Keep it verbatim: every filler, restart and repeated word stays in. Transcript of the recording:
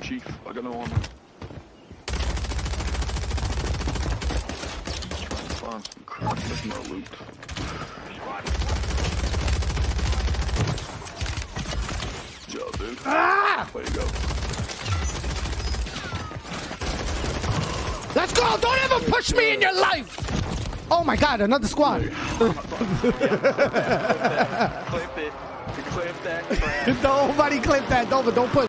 Chief. I got no armor. Just trying to find some crap. There's no loot. Good job, dude. Ah! Way to go. Let's go! Don't ever push me in your life! Oh my god, another squad. Clip it. Clip that crap. Nobody clip that. Don't, don't put